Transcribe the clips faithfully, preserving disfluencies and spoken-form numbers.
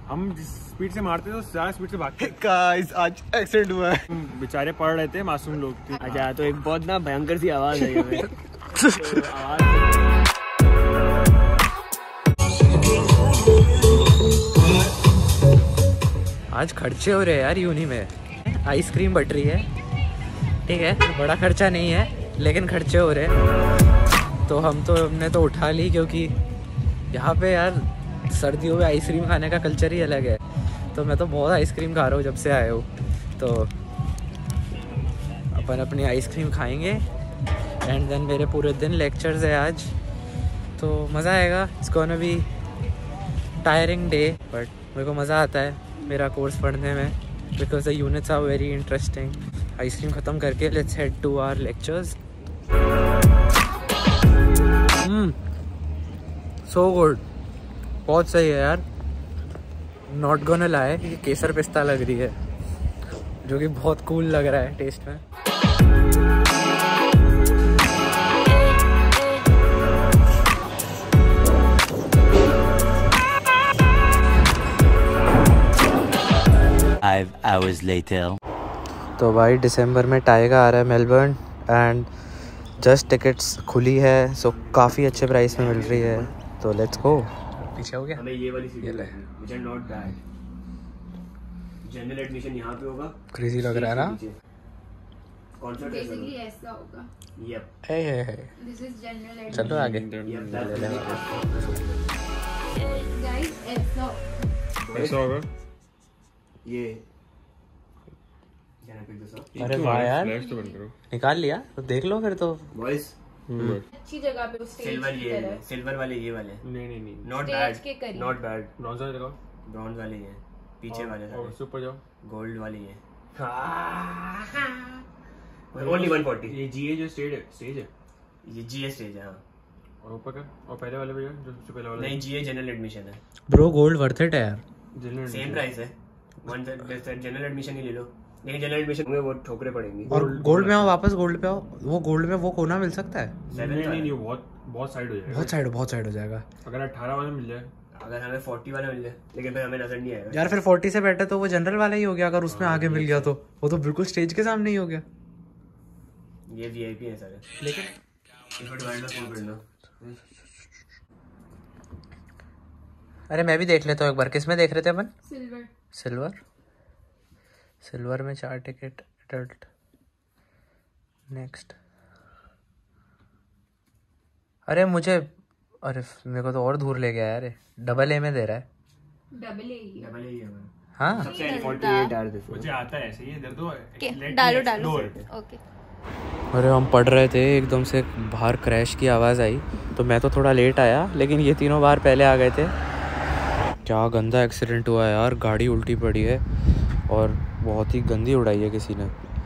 हम जिस स्पीड से मारते थे ज्यादा स्पीड से भागते। गाइस आज एक्सीडेंट हुआ है। बेचारे पढ़ रहे थे, मासूम लोग थे। अच्छा तो एक बहुत ना भयंकर सी आवाज आई हमें। तो आवाज आज खर्चे हो रहे हैं यार यूनी में। आइसक्रीम बट रही है, ठीक है, बड़ा खर्चा नहीं है लेकिन खर्चे हो रहे हैं। तो हम तो हमने तो उठा ली क्योंकि यहाँ पे यार सर्दियों में आइसक्रीम खाने का कल्चर ही अलग है। तो मैं तो बहुत आइसक्रीम खा रहा हूँ जब से आया हूँ। तो अपन अपनी आइसक्रीम खाएंगे एंड देन मेरे पूरे दिन लेक्चर्स है आज, तो मज़ा आएगा। It's gonna be tiring day but मेरे को मज़ा आता है मेरा कोर्स पढ़ने में because the units are very interesting. Ice cream ख़त्म करके let's head to our lectures. So good, बहुत सही है यार। नॉट गोना लाई, ये केसर पिस्ता लग रही है जो कि बहुत कूल लग रहा है टेस्ट में। Five hours later. तो भाई दिसंबर में टाइगर आ रहा है मेलबर्न एंड जस्ट टिकट्स खुली है, सो काफ़ी अच्छे प्राइस में मिल रही है। तो लेट्स गो। पीछे हो गया हमें ये वाली सीट ले, which are not bad. General admission यहाँ पे होगा। क्रेजी लग रहा है ना। कौन सा टेस्ट बेसिकली ऐसा होगा। Yup hey hey hey this is general admission. चलो आगे। गाइस ऐसा ऐसा होगा। ये अरे वाह यार, फ्लैश तो बंद करो। निकाल लिया तो देख लो फिर तो। वॉइस अच्छी जगह पे स्टेज सिल्वर की ये तरह। सिल्वर वाले ये वाले नहीं नहीं नहीं, नॉट Stage बैड के करीब। नॉट बैड ब्रॉन्ज वाले लगाओ ब्रॉन्ज वाले ये पीछे वाले और सारे उससे ऊपर जाओ। गोल्ड वाले ये ओनली वन फोर्टी। ये जीए जो स्टेज है, स्टेज है ये जीएस स्टेज है। हाँ और ऊपर का और पहले वाले पे जाओ, जो सबसे पहले वाला। नहीं जीए जनरल एडमिशन है। ब्रो गोल्ड वर्थ इट है यार। जनरल सेम प्राइस है। वन जनरल एडमिशन ही ले लो, लेकिन जनरल एडमिशन में वो ठोकरे पड़ेंगी। और गोल्ड में आओ, वापस गोल्ड पे आओ। वो गोल्ड में वो कोना मिल सकता है। नहीं नहीं नहीं, बहुत बहुत साइड हो जाएगा। बहुत साइड बहुत साइड हो जाएगा। अगर अठारह वाला मिल जाए, अगर हमें फोर्टी वाला मिल जाए, लेकिन फिर हमें नजर नहीं आएगा यार फिर फोर्टी से बेटर तो वो जनरल वाला ही हो गया। अगर उसमें आगे मिल गया तो वो तो बिल्कुल स्टेज के सामने ही हो गया। ये वीआईपी है सारे। लेकिन अरे मैं भी देख लेता हूँ एक बार। किस में देख रहे थे अपन? सिल्वर। सिल्वर सिल्वर में चार टिकट एडल्ट। नेक्स्ट। अरे मुझे अरे मेरे को तो और दूर ले गया यार। डबल ए में दे रहा है। डबल ए ही है। डबल ही है। हाँ सबसे फोर्टी एट डाल दे। मुझे आता है ऐसे ही। दे दो, डालो डालो ओके। अरे हम पढ़ रहे थे, एकदम से बाहर क्रैश की आवाज़ आई तो मैं तो थोड़ा लेट आया, लेकिन ये तीनों बार पहले आ गए थे। क्या गंदा एक्सीडेंट हुआ है यार। गाड़ी उल्टी पड़ी है और बहुत ही गंदी उड़ाई है किसी ने।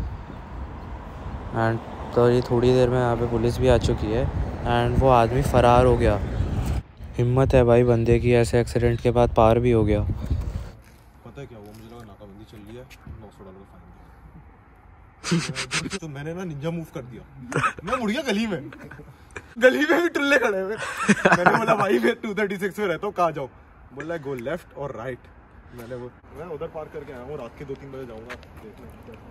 एंड तो ये थोड़ी देर में यहाँ पे पुलिस भी आ चुकी है एंड वो आदमी फ़रार हो गया। हिम्मत है भाई बंदे की, ऐसे एक्सीडेंट के बाद पार भी हो गया। पता है क्या हुआ? मुझे लगा नाकाबंदी चल रही है, नौ सौ डॉलर फाइन। तो मैंने ना निंजा मूव कर दिया। मैं मुड़ गया गली में। गली में भी टुल्ले खड़े हुए। मैंने बोला भाई मैं टू थर्टी सिक्स में रहता हूँ, कहाँ जाऊँ? बोला गो लेफ्ट और राइट। मैंने वो मैं उधर पार करके आया हूँ। रात के दो तीन बजे जाऊँगा देखना।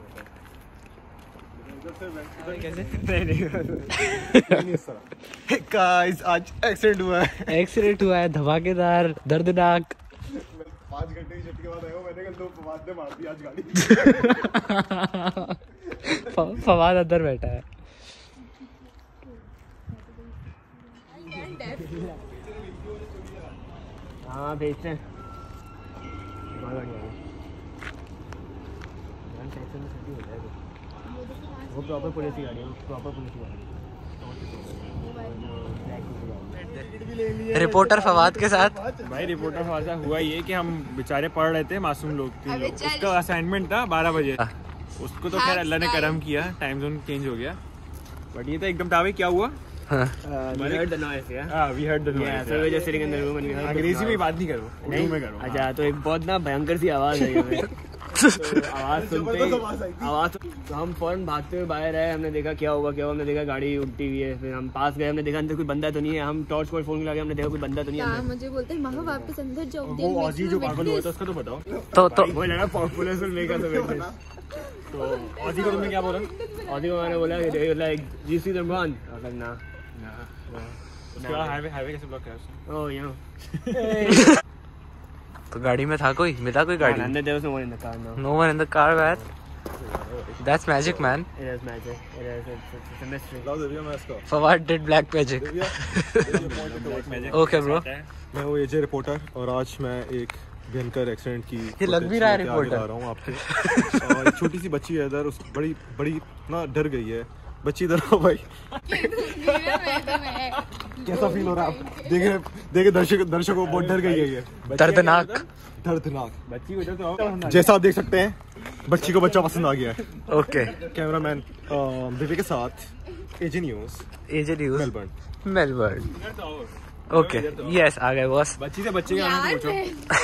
गाइस आज एक्सीडेंट हुआ है। एक्सीडेंट हुआ है धमाकेदार, दर्दनाक। पाँच घंटे की छुट्टी के बाद आया हूँ। मैंने कल दो फवाद ने मार दी आज गाड़ी। फवाद अंदर बैठा है। हाँ भेजते हैं। वो प्रॉपर पुलिस की गाड़ी है। प्रॉपर पुलिस की गाड़ी। रिपोर्टर फवाद के साथ। भाई रिपोर्टर फवाद साहब, हुआ ये कि हम बेचारे पढ़ रहे थे, मासूम लोग थे लोग। उसका असाइनमेंट था बारह बजे। उसको तो खैर अल्लाह ने करम किया, टाइम जोन चेंज हो गया। बट ये तो एकदम तावे क्या हुआ। अंग्रेजी में बात नहीं करो, उर्दू में करो। अच्छा तो एक बहुत ना भयंकर सी आवाज आई हमें। आवाज सुनते ही आवाज तो हम फौरन भागते हुए बाहर आए। हमने देखा क्या हुआ क्या हुआ, हमने देखा गाड़ी उल्टी हुई है। फिर हम पास गए, हमने देखा अंदर कोई बंदा तो नहीं है। हम टॉर्च को फोन लगा, हमने देखा कोई बंदा तो नहीं है। मुझे बोलते हैं महा वापस अंदर जाओ। वो ऑजी जो पागल हुआ था उसका तो बताओ। तो तो वो लगा पुलिस में मेगा तो ऑजी को तुमने क्या बोला? ऑजी को मैंने बोला लाइक जी सी दरबान ना उसके बाद हाईवे हाईवे कैसे ब्लॉक किया उसने? ओह यू तो गाड़ी में था कोई, मिला कोई गाड़ी? and there was no one in the car now. No one in the car, man. That's magic, man. It is magic. It is it's, it's, it's a mystery. लाओ दिव्या मैं इसका Fawad did black magic. Okay, bro. मैं वो एजे reporter और आज मैं एक भयंकर एक्सीडेंट की ये लग भी रहा है रिपोर्टर। आ रहा हूँ आपके। और एक छोटी सी बच्ची है इधर, उस बड़ी बड़ी ना डर गई है बच्ची इधर। हो भाई कैसा फील हो रहा है आप? देखे देखे दर्शक दर्शकों बहुत डर गई है ये। दर्दनाक दर्दनाक बच्ची को तो आओ। जैसा आप देख सकते हैं बच्ची को बच्चा पसंद आ गया है। ओके। कैमरामैन दिव्या के साथ AJ news AJ news Melbourne. Melbourne. Okay yes आ गए बॉस। बच्ची से बच्चे के नाम पूछो।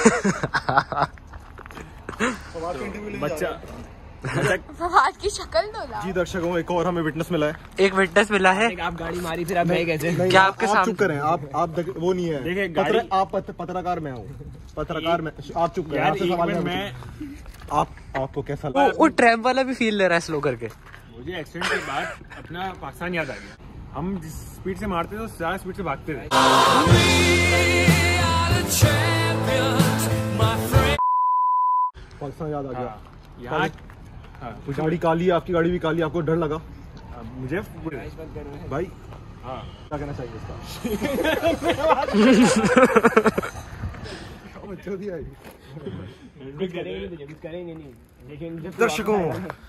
बच्चा फवाद की शक्ल तो ला। जी दर्शकों एक और हमें विटनेस मिला है। एक विटनेस मिला है। आप गाड़ी मारी फिर आप गए कैसे? नहीं, क्या आप, आपके आप सामने- चुप करें। आप आप दक, वो नहीं है। देखिए, पत्र, गाड़ी- आप पत, पत्रकार मैं हूँ। पत्रकार में आप चुप करें। यार आपसे एक सवाल मिनट मैं मैं पूछूं। आप आपको कैसा वो लगा? वो ट्रैम वाला भी फील ले रहा है स्लो करके। मुझे एक्सीडेंट के बाद अपना पाकिस्तान याद आ गया। हम जिस स्पीड से मारते थे ज्यादा स्पीड से भागते थे। पाकिस्तान याद आ गया। यहाँ हाँ, गाड़ी काली है, आपकी गाड़ी भी काली, आपको डर लगा मुझे भाई? हाँ क्या कहना चाहिए इसका? जल्दी आई। करेंगे नहीं लेकिन जब दर्शकों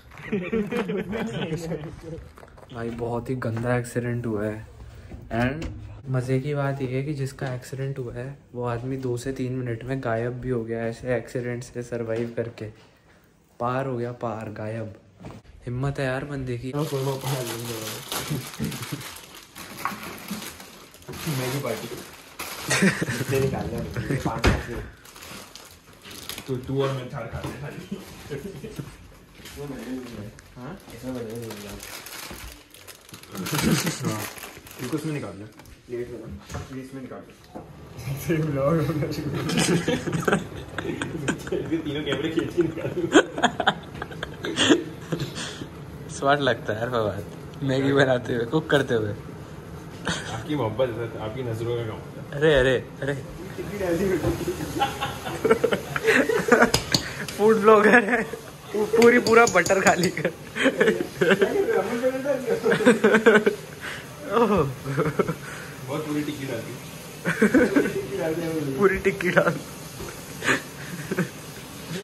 भाई बहुत ही गंदा एक्सीडेंट हुआ है। एंड मज़े की बात यह है कि जिसका एक्सीडेंट हुआ है वो आदमी दो से तीन मिनट में गायब भी हो गया ऐसे एक्सीडेंट से सरवाइव करके। पार हो गया, पार, गायब। हिम्मत है यार बंदे की। मैगी पार्टी तो तू और मैं चार खाते हैं खाली। हाँ इनको इसमें निकाल ले। प्लेट में ना इसमें निकाल ले। तीनों कैमरे खींच के निकाल। स्वाद लगता है यार फवाद मैगी बनाते हुए, कुक करते हुए। आपकी मोहब्बत आपकी नजरों का काम। अरे अरे अरे फूड ब्लॉगर है, पूरी पूरा बटर खाली कर। बहुत पूरी टिक्की डाली। पूरी टिक्की डाल।